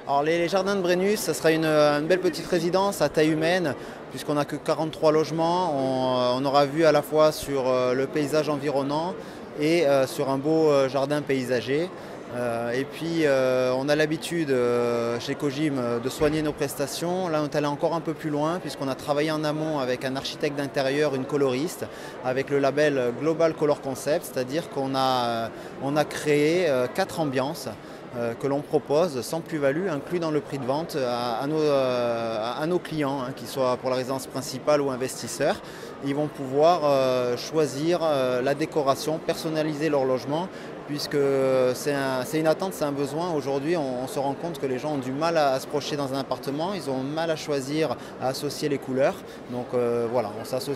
Alors les jardins de Brennus, ça sera une belle petite résidence à taille humaine, puisqu'on n'a que 43 logements. On aura vu à la fois sur le paysage environnant et sur un beau jardin paysager. Et puis on a l'habitude chez Cogim de soigner nos prestations. Là on est allé encore un peu plus loin puisqu'on a travaillé en amont avec un architecte d'intérieur, une coloriste, avec le label Global Color Concept, c'est-à-dire qu'on a créé 4 ambiances que l'on propose sans plus-value, inclus dans le prix de vente à nos clients, hein, qu'ils soient pour la résidence principale ou investisseurs. Ils vont pouvoir choisir la décoration, personnaliser leur logement, puisque c'est une attente, c'est un besoin. Aujourd'hui, on se rend compte que les gens ont du mal à se projeter dans un appartement, ils ont mal à choisir, à associer les couleurs. Donc voilà,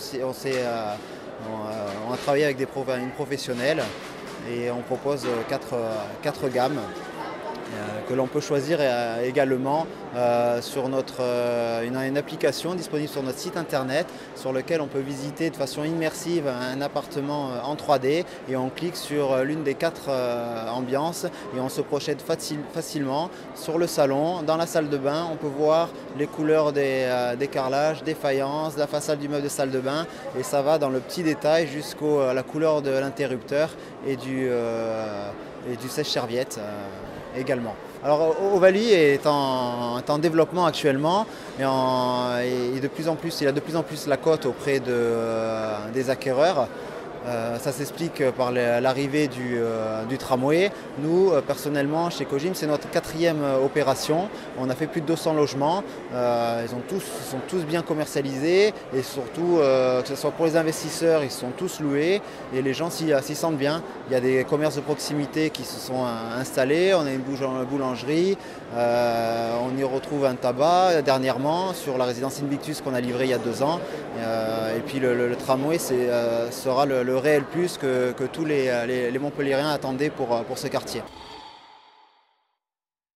on a travaillé avec une professionnelle et on propose quatre gammes que l'on peut choisir également sur une application disponible sur notre site internet sur lequel on peut visiter de façon immersive un appartement en 3D et on clique sur l'une des 4 ambiances et on se projette facilement sur le salon, dans la salle de bain. On peut voir les couleurs des carrelages, des faïences, la façade du meuble de salle de bain et ça va dans le petit détail jusqu'à la couleur de l'interrupteur et du sèche-serviette également. Alors Ovalie est en développement actuellement et de plus en plus, il a de plus en plus la cote auprès des acquéreurs. Ça s'explique par l'arrivée du tramway. Nous, personnellement, chez Cogim, c'est notre 4e opération. On a fait plus de 200 logements. Ils sont tous bien commercialisés et surtout, que ce soit pour les investisseurs, ils sont tous loués et les gens s'y sentent bien. Il y a des commerces de proximité qui se sont installés. On a une boulangerie. On y retrouve un tabac dernièrement sur la résidence Invictus qu'on a livrée il y a 2 ans. Et puis le tramway sera le réel plus que tous les Montpelliérains attendaient pour ce quartier.